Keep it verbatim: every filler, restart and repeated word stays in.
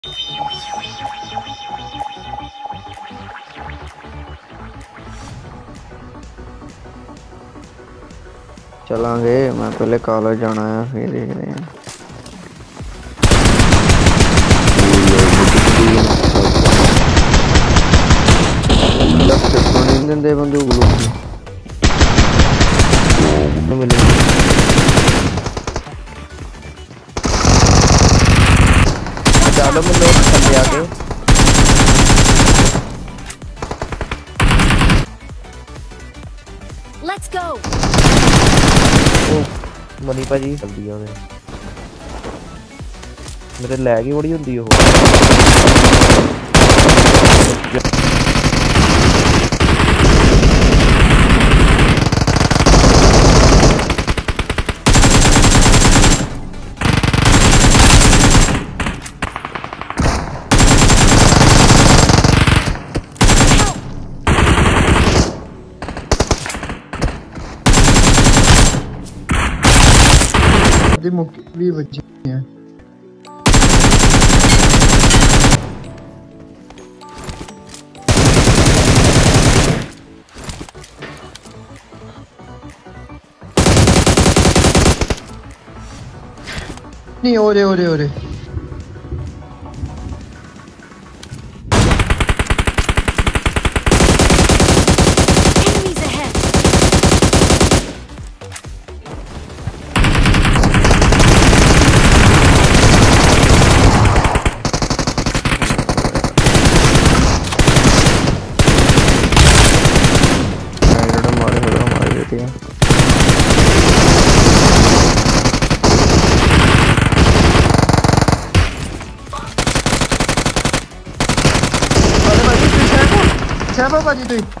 चलांगे, मैं पहले कॉलेज जाना है फिर देखते हैं। देंदे बंदूक लूट चलो मैं लोग थल्ले आके लेट्स गो। मनी भाजी चल दिया उन्हें मेरे लैग ही बड़ी होंदी ओह मुक्की भी बची है। नहीं ओरे ओरे ओरे Siapa Pak itu?